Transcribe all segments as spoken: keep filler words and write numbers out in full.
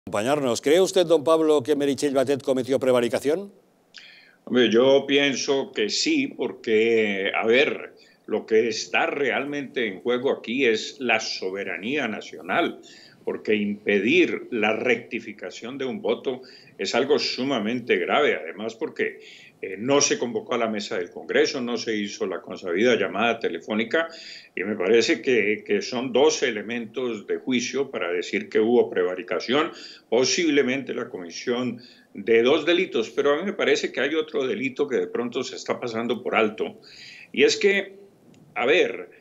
Acompañarnos. ¿Cree usted, don Pablo, que Meritxell Batet cometió prevaricación? Hombre, yo pienso que sí, porque, a ver, lo que está realmente en juego aquí es la soberanía nacional, porque impedir la rectificación de un voto es algo sumamente grave, además porque eh, no se convocó a la mesa del Congreso, no se hizo la consabida llamada telefónica, y me parece que, que son dos elementos de juicio para decir que hubo prevaricación, posiblemente la comisión de dos delitos, pero a mí me parece que hay otro delito que de pronto se está pasando por alto, y es que, a ver,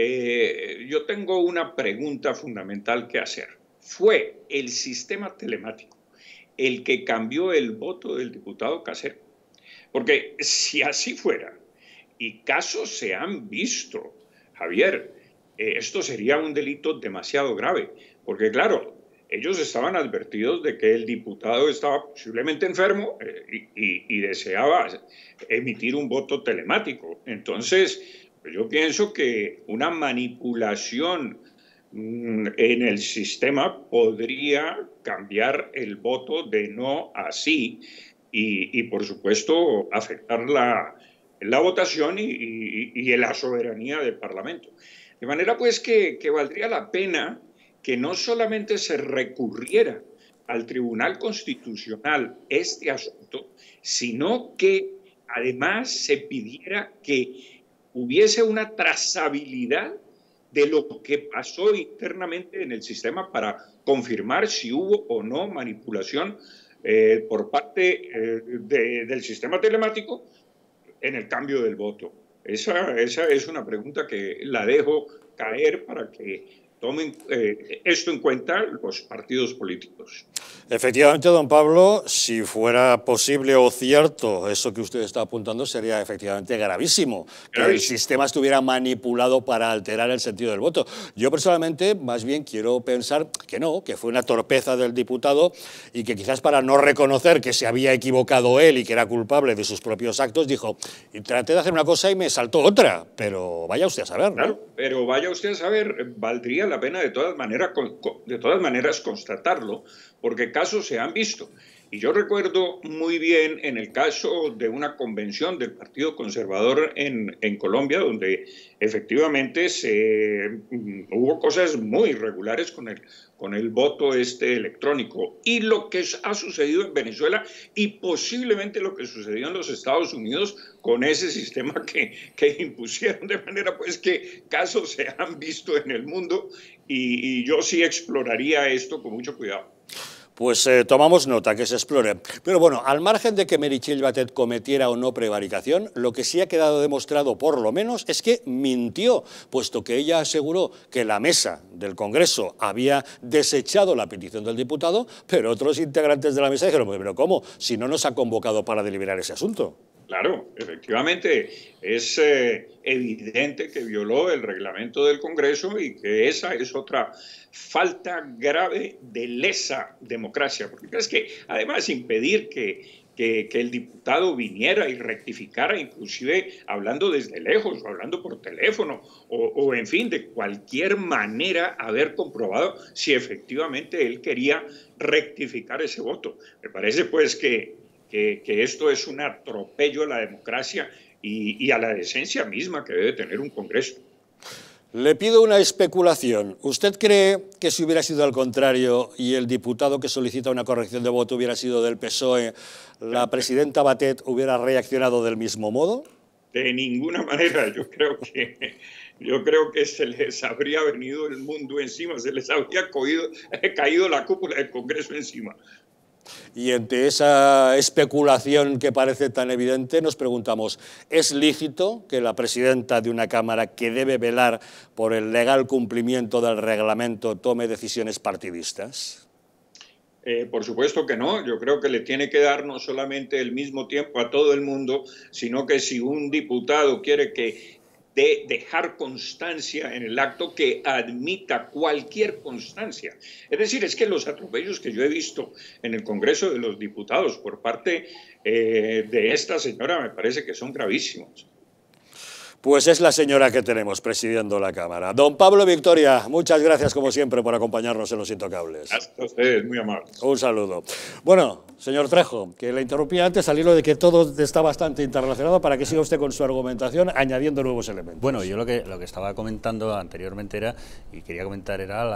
eh, yo tengo una pregunta fundamental que hacer. ¿Fue el sistema telemático el que cambió el voto del diputado Casero? Porque si así fuera, y casos se han visto, Javier, eh, esto sería un delito demasiado grave, porque claro, ellos estaban advertidos de que el diputado estaba posiblemente enfermo eh, y, y, y deseaba emitir un voto telemático. Entonces, yo pienso que una manipulación en el sistema podría cambiar el voto de no a sí y, y por supuesto, afectar la, la votación y, y, y la soberanía del Parlamento. De manera, pues, que, que valdría la pena que no solamente se recurriera al Tribunal Constitucional este asunto, sino que además se pidiera que hubiese una trazabilidad de lo que pasó internamente en el sistema para confirmar si hubo o no manipulación eh, por parte eh, de, del sistema telemático en el cambio del voto. Esa, esa es una pregunta que la dejo caer para que tomen eh, esto en cuenta los partidos políticos. Efectivamente, don Pablo, si fuera posible o cierto eso que usted está apuntando, sería efectivamente gravísimo, que el sistema estuviera manipulado para alterar el sentido del voto. Yo personalmente, más bien, quiero pensar que no, que fue una torpeza del diputado y que quizás para no reconocer que se había equivocado él y que era culpable de sus propios actos, dijo, y traté de hacer una cosa y me saltó otra, pero vaya usted a saber, ¿no? Claro, pero vaya usted a saber, valdría la pena de todas maneras, de todas maneras constatarlo, porque casos se han visto. Y yo recuerdo muy bien en el caso de una convención del Partido Conservador en, en Colombia, donde efectivamente se, um, hubo cosas muy irregulares con el, con el voto este electrónico. Y lo que ha sucedido en Venezuela y posiblemente lo que sucedió en los Estados Unidos con ese sistema que, que impusieron, de manera pues que casos se han visto en el mundo y, y yo sí exploraría esto con mucho cuidado. Pues eh, tomamos nota, que se explore. Pero bueno, al margen de que Meritxell Batet cometiera o no prevaricación, lo que sí ha quedado demostrado, por lo menos, es que mintió, puesto que ella aseguró que la mesa del Congreso había desechado la petición del diputado, pero otros integrantes de la mesa dijeron, pero ¿cómo? Si no nos ha convocado para deliberar ese asunto. Claro, efectivamente, es eh, evidente que violó el reglamento del Congreso y que esa es otra falta grave de lesa democracia. Porque es que, además, impedir que, que, que el diputado viniera y rectificara, inclusive hablando desde lejos, o hablando por teléfono, o, o en fin, de cualquier manera haber comprobado si efectivamente él quería rectificar ese voto. Me parece, pues, que Que, que esto es un atropello a la democracia y, y a la decencia misma que debe tener un Congreso. Le pido una especulación. ¿Usted cree que si hubiera sido al contrario y el diputado que solicita una corrección de voto hubiera sido del P S O E, la presidenta Batet hubiera reaccionado del mismo modo? De ninguna manera. Yo creo que, yo creo que se les habría venido el mundo encima, se les habría caído, caído la cúpula del Congreso encima. Y ante esa especulación que parece tan evidente, nos preguntamos, ¿es lícito que la presidenta de una Cámara que debe velar por el legal cumplimiento del reglamento tome decisiones partidistas? Eh, por supuesto que no. Yo creo que le tiene que dar no solamente el mismo tiempo a todo el mundo, sino que si un diputado quiere que de dejar constancia en el acto, que admita cualquier constancia. Es decir, es que los atropellos que yo he visto en el Congreso de los Diputados por parte eh, de esta señora me parece que son gravísimos. pues es la señora que tenemos presidiendo la Cámara. Don Pablo Victoria, muchas gracias como siempre por acompañarnos en Los Intocables. Hasta ustedes, muy amables. Un saludo. Bueno, señor Trejo, que le interrumpía antes al hilo de que todo está bastante interrelacionado, para que siga usted con su argumentación añadiendo nuevos elementos. Bueno, yo lo que, lo que estaba comentando anteriormente era, y quería comentar, era la